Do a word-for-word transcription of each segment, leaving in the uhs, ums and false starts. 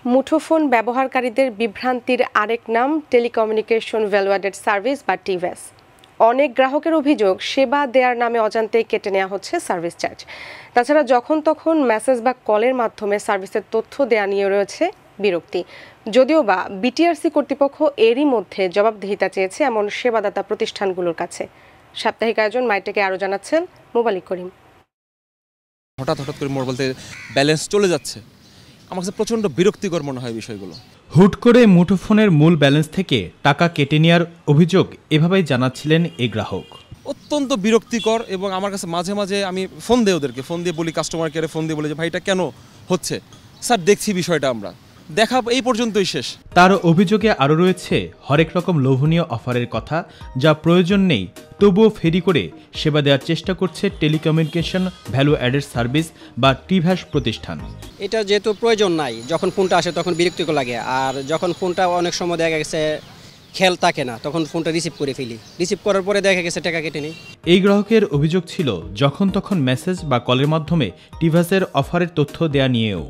মুঠোফোন ব্যবহারকারীদের বিভ্রান্তির আরেক নাম টেলিকমিউনিকেশন ভ্যালু অ্যাডেড সার্ভিস বা টিভিএস। অনেক গ্রাহকের অভিযোগ সেবা দেওয়ার নামে অজান্তেই কেটে নেওয়া হচ্ছে সার্ভিস চার্জ। তাছাড়া যখন তখন মেসেজ বা কলের মাধ্যমে সার্ভিসের তথ্য দেওয়া নিয়ে রয়েছে বিরক্তি। যদিও বা বিটিআরসি কর্তৃপক্ষ এরই মধ্যে জবাবদিহিতা চেয়েছে এমন সেবাদাতা প্রতিষ্ঠানগুলোর কাছে। সাপ্তাহিক আয়োজন মাইটেকে আরও জানাচ্ছেন মোবালিক করিম। হঠাৎ হঠাৎ করে মোর বলতে ব্যালেন্স চলে যাচ্ছে, আমার কাছে প্রচণ্ড বিরক্তিকর মনে হয় বিষয়গুলো। হুট করে মুঠোফোনের মূল ব্যালেন্স থেকে টাকা কেটে নেওয়ার অভিযোগ এভাবেই জানাচ্ছিলেন এই গ্রাহক। অত্যন্ত বিরক্তিকর এবং আমার কাছে মাঝে মাঝে আমি ফোন দিই ওদেরকে, ফোন দিয়ে বলি কাস্টমার কেয়ারে ফোন দিয়ে বলি যে ভাই এটা কেন হচ্ছে, স্যার দেখছি বিষয়টা, আমরা দেখা এই পর্যন্তই শেষ। তার অভিযোগে আরও রয়েছে হরেক রকম লোভনীয় অফারের কথা, যা প্রয়োজন নেই তবুও ফেরি করে সেবা দেওয়ার চেষ্টা করছে টেলিকমিউনিকেশন ভ্যালু অ্যাডেড সার্ভিস বা টিভিএস প্রতিষ্ঠান। এটা যেহেতু প্রয়োজন নাই, যখন ফোনটা আসে তখন বিরক্তিকর লাগে, আর যখন ফোনটা অনেক সময় দেখা গেছে খেয়াল থাকে না, তখন ফোনটা রিসিভ করে ফেলি, রিসিভ করার পরে দেখা গেছে টাকা কেটে নেই। এই গ্রাহকের অভিযোগ ছিল যখন তখন মেসেজ বা কলের মাধ্যমে টিভিএসের অফারের তথ্য দেয়া নিয়েও।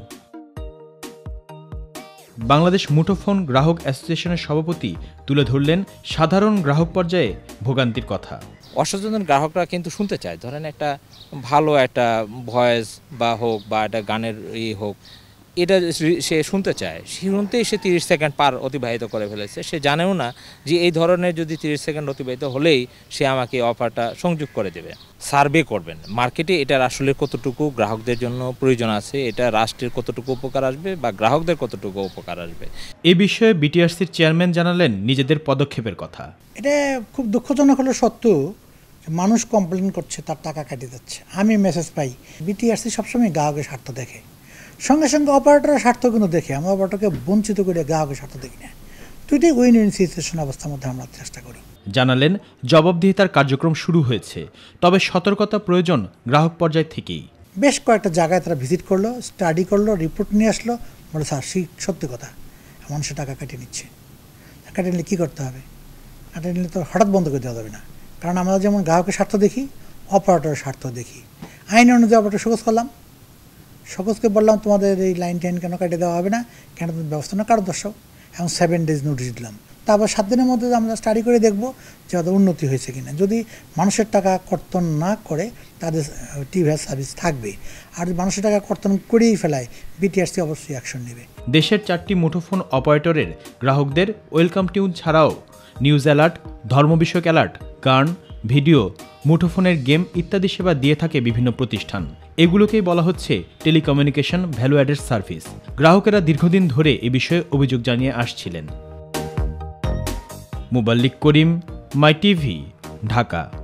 বাংলাদেশ মুঠোফোন গ্রাহক অ্যাসোসিয়েশনের সভাপতি তুলে ধরলেন সাধারণ গ্রাহক পর্যায়ে ভোগান্তির কথা। অসচেতন গ্রাহকরা কিন্তু শুনতে চায়, ধরেন একটা ভালো একটা ভয়েস বা হোক বা একটা গানের ই হোক, এটা সে শুনতে চায়, শুনতেই সে তিরিশ সেকেন্ড পার অতিবাহিত করে ফেলেছে। সে জানেও না যে এই ধরনের যদি তিরিশ সেকেন্ড অতিবাহিত হলেই সে আমাকে অফারটা সংযোগ করে দেবে। সার্ভে করবেন মার্কেটে এটার আসলে কতটুকু গ্রাহকদের জন্য প্রয়োজন আছে, এটা রাষ্ট্রের কতটুকু উপকার আসবে বা গ্রাহকদের কতটুকু উপকার আসবে। এ বিষয়ে বিটিআরসির চেয়ারম্যান জানালেন নিজেদের পদক্ষেপের কথা। এটা খুব দুঃখজনক হলো সত্য, মানুষ কমপ্লেন করছে তার টাকা কেটে যাচ্ছে। আমি মেসেজ পাই, বিটিআরসি সবসময় গ্রাহকের স্বার্থ দেখে, সঙ্গে সঙ্গে অপারেটরের স্বার্থ কিন্তু দেখে। আমরা অপারেটরকে বঞ্চিত করে গ্রাহকের স্বার্থ দেখি না। দুইটাই উইন উইন সিচুয়েশন অবস্থার মধ্যে আমরা চেষ্টা করি। জানালেন জবাবদিহিতার কার্যক্রম শুরু হয়েছে, তবে সতর্কতা প্রয়োজন গ্রাহক পর্যায় থেকেই। বেশ কয়েকটা জায়গায় তারা ভিজিট করলো, স্টাডি করলো, রিপোর্ট নিয়ে আসলো, বলে স্যার সত্যি কথা মানুষের টাকা কেটে নিচ্ছে। কেটে নিলে কী করতে হবে? কেটে নিলে তো হঠাৎ বন্ধ করে দেওয়া যাবে না, কারণ আমরা যেমন গ্রাহকের স্বার্থ দেখি, অপারেটরের স্বার্থ দেখি। আইন অনুযায়ী অপারেটর শোকজ করলাম, সকলকে বললাম তোমাদের এই লাইন টাইন কেন কেটে দেওয়া হবে না, কেন তুমি ব্যবস্থা না কারো দর্শক, এবং সেভেন ডেজ নোটিশ দিলাম। তারপর সাত দিনের মধ্যে আমরা স্টাডি করে দেখবো যে ওদের উন্নতি হয়েছে কিনা। যদি মানুষের টাকা কর্তন না করে তাদের টিভিএস সার্ভিস থাকবে, আর যদি মানুষের টাকা কর্তন করেই ফেলায় বিটিআরসি অবশ্যই অ্যাকশন নেবে। দেশের চারটি মুঠোফোন অপারেটরের গ্রাহকদের ওয়েলকাম টিউন ছাড়াও নিউজ অ্যালার্ট, ধর্ম বিষয়ক অ্যালার্ট, গান, ভিডিও, মুঠোফোনের গেম ইত্যাদি সেবা দিয়ে থাকে বিভিন্ন প্রতিষ্ঠান। এগুলোকেই বলা হচ্ছে টেলিকমিউনিকেশন ভ্যালু অ্যাডেড সার্ভিস। গ্রাহকেরা দীর্ঘদিন ধরে এ বিষয়ে অভিযোগ জানিয়ে আসছিলেন। মোবালিক করিম, মাই টিভি, ঢাকা।